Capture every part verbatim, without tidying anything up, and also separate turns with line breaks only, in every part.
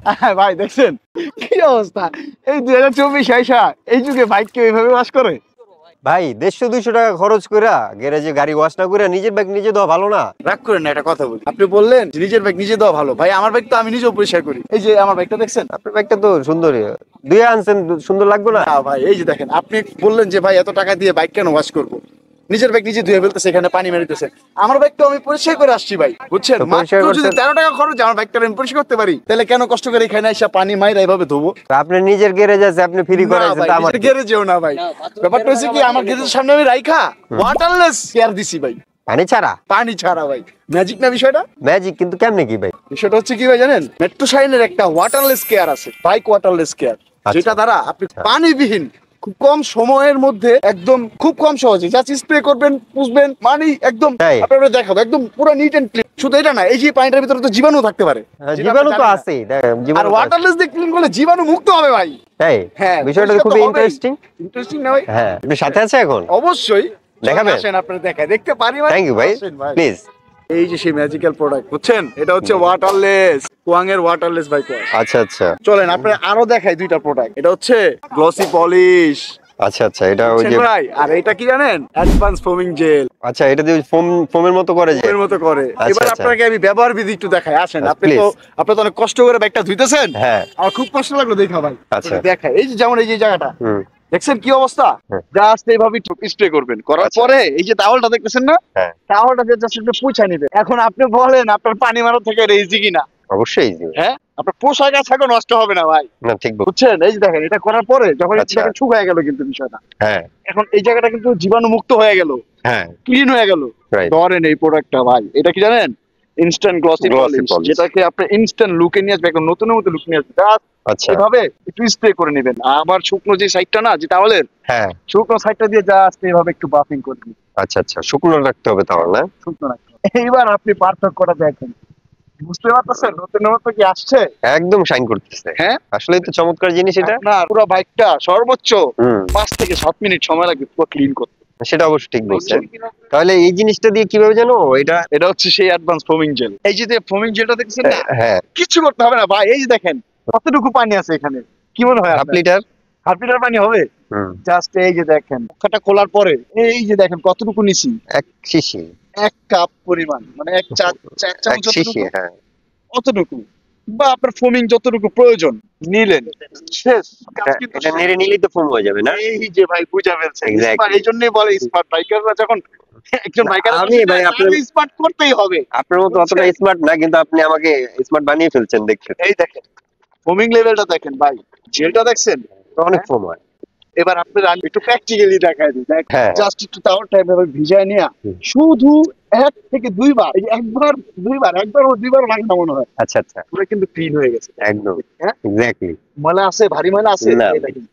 ভাই দেখছেন কি অবস্থা, এই দুই হাজার চব্বিশ আইসা এই যুগে বাইক কেউ এইভাবে ওয়াশ করে?
ভাই দেড়শো দুইশো টাকা খরচ করে গ্যারেজে গাড়ি ওয়াশ না করে নিজের বাইক নিজে দেওয়া ভালো না?
রাগ করেন না, একটা কথা বলি। আপনি বললেন যে নিজের বাইক নিজে দেওয়া ভালো, ভাই আমার বাইক তো আমি নিজেও পরিষ্কার করি। এই যে আমার বাইকটা দেখছেন,
আপনার বাইকটা তো সুন্দরই, দুই আনছেন, সুন্দর লাগবে না?
না ভাই এই যে দেখেন, আপনি বললেন যে ভাই এত টাকা দিয়ে বাইক কেন ওয়াশ করবো, নিজের বাইক নিজে ধুয়ে ফেলতেছে, এখানে পানি মেরে। আমার বাইক তো আমি পরিষ্কার করে আসছি ভাই, বুঝছেন? মাত্র যদি তেরো টাকা খরচ আমার বাইকটা আমি পরিষ্কার করতে পারি, তাহলে কেন কষ্ট করে এখানে এসে পানি মাইরা এইভাবে ধোবো?
আপনার নিজের গ্যারেজ আছে, আপনি ফ্রি করাইছেন। আমার
গ্যারেজেও না ভাই, ব্যাপারটা হচ্ছে কি, আমার গ্যারেজের সামনে আমি রাইখা ওয়াটারলেস কেয়ার দিছি ভাই,
পানি ছাড়া।
পানি ছাড়া ভাই, ম্যাজিক না বিষয়টা?
ম্যাজিক, কিন্তু কেমনে কি ভাই?
বিষয়টা হচ্ছে কি ভাই জানেন, মেট্রো শাইনের একটা ওয়াটারলেস কেয়ার আছে, বাইক ওয়াটারলেস কেয়ার, যেটা দ্বারা আপনি পানিবিহীন খুব কম সময়ের মধ্যে একদম খুব কম সহজে জাস্ট স্প্রে করবেন, পুষবেন, মানে একদম আপনারা দেখাবো একদম পুরো নিট এন্ড ক্লিন। শুধু এটা না, এই যে পানিটার ভিতরে তো জীবাণু থাকতে পারে,
জীবাণু তো আছেই,
আর ওয়াটারলেস দিয়ে ক্লিন করলে জীবাণু মুক্ত হবে ভাই।
তাই? হ্যাঁ, বিষয়টা খুবই ইন্টারেস্টিং।
ইন্টারেস্টিং না ভাই? হ্যাঁ,
আপনি সাথে আছে এখন?
অবশ্যই
দেখাবেন,
আসেন আপনারা দেখায় দেখতে পারি ভাই।
থ্যাংক ইউ ভাই, প্লিজ।
এই যে সেই ম্যাজিক্যাল প্রোডাক্ট, বুঝছেন? এটা হচ্ছে ওয়াটারলেস, কোয়াং এর ওয়াটারলেস বাইক ওয়াশ।
আচ্ছা আচ্ছা,
চলেন আপনারা আরো দেখাই দুইটা প্রোডাক্ট। এটা হচ্ছে গ্লসি পলিশ।
আচ্ছা আচ্ছা, এটা ওই যে
ভাই, আর এটা কি জানেন? Advance foaming gel.
আচ্ছা, এটা দিয়ে ফোম ফোমের মতো করে, যে
ফোমের মতো করে। এবার আপনাকে আমি ব্যবহার বিধি একটু দেখাই, আসেন। আপনি তো আপনি তো অনেক কষ্ট করে বাইকটা ধুইতেছেন।
হ্যাঁ, আমার
খুব কষ্ট লাগলো দেখা ভাই।
আচ্ছা
দেখাই, এই যে যেমন এই যে জায়গাটা দেখছেন কি অবস্থা, জাস্ট এইভাবে স্প্রে করবেন, করার পরে এই যে টাওয়ালটা দেখতেছেন না, টাওয়ালটা দিয়ে জাস্ট একটু পুঁছাই নেবেন। এখন আপনি বলেন আপনার পানি মারা থেকে ইজি কিনা?
অবশ্যই ইজি।
হ্যাঁ, আপনার পোশাক আশাক নষ্ট হবে না ভাই। না, ঠিক বুঝছেন? এই যে দেখেন, এটা করার পরে যখন এটা শুকায় গেল কিন্তু বিষয়টা, হ্যাঁ, এখন এই জায়গাটা কিন্তু জীবাণু মুক্ত হয়ে গেল, হ্যাঁ, ক্লিন হয়ে গেল। ধরেন এই প্রোডাক্টটা ভাই, এটা কি জানেন? ইনস্ট্যান্ট গ্লসি পলিশ, যেটাকে আপনি ইনস্ট্যান্ট লুকে নিয়ে আসবে, একদম নতুনের মতো লুক নিয়ে আসবে। আচ্ছা, এভাবে একটু স্প্রে করে নেবেন। আবার শুকনো যে সাইডটা না, যে টাওয়ালের, হ্যাঁ, শুকনো সাইডটা দিয়ে জাস্ট এইভাবে একটু বাফিং করে দিন। আচ্ছা আচ্ছা, শুকনো রাখতে হবে তাহলে, না? শুকনো রাখতে হবে। এইবার আপনি পার্থক্যটা দেখেন, বুঝতে পারতেছেন নতুনের মতো কি আসছে? একদম শাইন করতেছে। হ্যাঁ, আসলেই তো চমৎকার জিনিস এটা। না, পুরো বাইকটা সর্বোচ্চ পাঁচ থেকে সাত মিনিট সময় লাগবে পুরো ক্লিন করতে। সেটা অবশ্য ঠিক বলছেন। তাহলে এই জিনিসটা দিয়ে কিভাবে জানো? এটা এটা হচ্ছে সেই অ্যাডভান্স ফোমিং জেল। এই যে ফোমিং জেলটা দেখছেন না, হ্যাঁ, কিছু করতে হবে না ভাই। এই যে দেখেন কতটুকু পানি আছে এখানে, কি মনে হয় হাফ লিটার? হাফ লিটার পানি হবে। জাস্ট এই যে দেখেন, মুখটা খোলার পরে এই যে দেখেন কতটুকু নিছি, এক শিশি, এক কাপ পরিমাণ, মানে এক চা এক চামচ শিশি, হ্যাঁ, অতটুকু, বা আপনার ফোমিং যতটুকু প্রয়োজন নিলেন, শেষ।
এটা নেড়ে নিলেই তো ফোম হয়ে যাবে, না?
এই যে ভাই বুঝা ফেলছে, এই জন্যই বলে স্মার্ট বাইকাররা, যখন একজন বাইকার
আমি ভাই আপনার
স্মার্ট করতেই হবে।
আপনার মতো অতটা স্মার্ট না, কিন্তু আপনি আমাকে স্মার্ট বানিয়ে ফেলছেন দেখতে।
এই দেখেন ফোমিং লেভেলটা দেখেন ভাই, জেলটা দেখছেন
অনেক ফোম হয়।
এবার আপনার আমি একটু প্র্যাকটিক্যালি দেখাই দিই। জাস্ট একটু তাওয়ার টাইপ এভাবে ভিজায় নিয়ে শুধু এক থেকে দুইবার, এই যে একবার দুইবার, একবার ও দুইবার লাগে না মনে হয়। আচ্ছা আচ্ছা, পুরো কিন্তু ক্লিন হয়ে গেছে একদম। হ্যাঁ, এক্স্যাক্টলি। ময়লা আছে, ভারী ময়লা আছে, এটা কিন্তু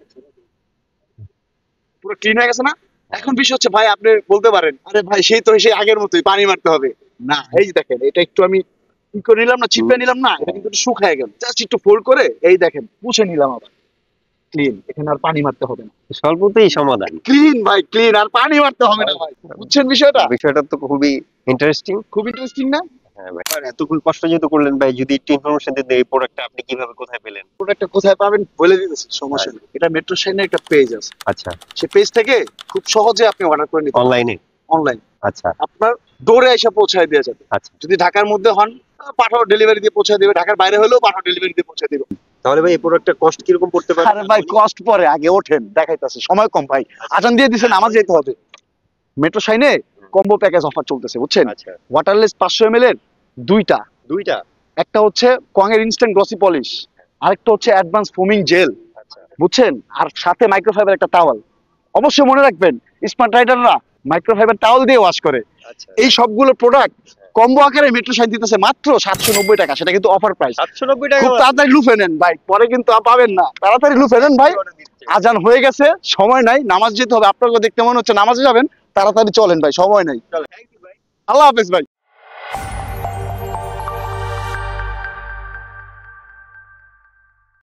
পুরো ক্লিন হয়ে গেছে না? এখন বিষয় হচ্ছে ভাই, আপনি বলতে পারেন আরে ভাই সেই তো সেই আগের মতোই পানি মারতে হবে না। এই যে দেখেন, এটা একটু আমি কি করে নিলাম না, চিপে নিলাম না, এটা কিন্তু শুকায় গেল। জাস্ট একটু ফোল্ড করে এই দেখেন মুছে নিলাম, আবার ক্লিন। এখানে আর পানি মারতে হবে না,
স্বল্পতেই সমাধান।
ক্লিন ভাই, ক্লিন, আর পানি মারতে হবে না ভাই। বুঝছেন বিষয়টা?
বিষয়টা তো খুবই ইন্টারেস্টিং।
খুব ইন্টারেস্টিং না?
হ্যাঁ ভাই, আর এত কষ্ট যেহেতু করলেন ভাই, যদি একটু ইনফরমেশন দিতে, এই প্রোডাক্টটা আপনি কিভাবে কোথায় পেলেন?
প্রোডাক্টটা কোথায় পাবেন বলে দিতেছি, সমস্যা নেই। এটা মেট্রো শাইনের একটা পেজ আছে। আচ্ছা, সেই পেজ থেকে খুব সহজে আপনি অর্ডার করে নিতে অনলাইনে। অনলাইন, আচ্ছা, আপনার ডোরে এসে পৌঁছায় দেওয়া যাবে। আচ্ছা, যদি ঢাকার মধ্যে হন পাঠাও ডেলিভারি দিয়ে পৌঁছে দেবে, ঢাকার বাইরে হলেও পাঠাও ডেলিভারি দিয়ে পৌঁছে দেবে।
তাহলে ভাই এই প্রোডাক্টটা কষ্ট কিরকম পড়তে পারে?
আরে ভাই কষ্ট পরে, আগে ওঠেন, দেখাইতাছে, সময় কম ভাই। আজান দিয়ে দিছেন, নামাজ যেতে হবে। মেট্রো শাইনে কম্বো প্যাকেজ অফার চলতেছে, বুঝছেন? ওয়াটারলেস পাঁচশো এম এল এর দুইটা দুইটা একটা হচ্ছে কোয়াং এর ইনস্ট্যান্ট গ্লসি পলিশ, আরেকটা হচ্ছে অ্যাডভান্স ফোমিং জেল, বুঝছেন? আর সাথে মাইক্রোফাইবার একটা টাওয়াল। অবশ্যই মনে রাখবেন, স্মার্ট রাইডাররা মাইক্রোফাইবার টাওয়াল দিয়ে ওয়াশ করে। এই সবগুলো প্রোডাক্ট কম্বো আকারে মেট্রো শাইন দিতেছে মাত্র সাতশো নব্বই টাকা। সেটা কিন্তু অফার প্রাইস। সাতশো নব্বই টাকা। খুব তাড়াতাড়ি লুফে নেন ভাই, পরে কিন্তু পাবেন না। তাড়াতাড়ি লুফে নেন ভাই, আজান হয়ে গেছে, সময় নাই, নামাজ যেতে হবে। আপনাকে দেখতে মনে হচ্ছে নামাজে যাবেন, তাড়াতাড়ি চলেন ভাই, সময় নাই। আল্লাহ হাফেজ ভাই।